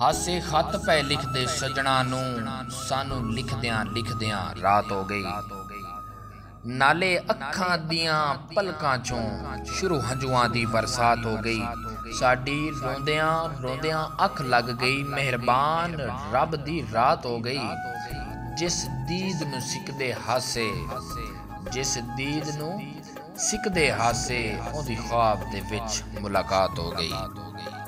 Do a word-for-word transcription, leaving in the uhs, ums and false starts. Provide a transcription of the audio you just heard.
हासे खत पै लिखदे सजना नू, सानू लिखदियां लिखदियां रात हो गई। नाले अखां दियां पलकां चों शुरू हंजुआं दी बरसात हो गई। साडी रोंदियां रोंदियां अख लग गई, मेहरबान रब दी रात हो गई। जिस दीद नू सिकदे हासे, जिस दीद नू सिकदे हासे, ओदी ख्वाब दे विच मुलाकात हो गई।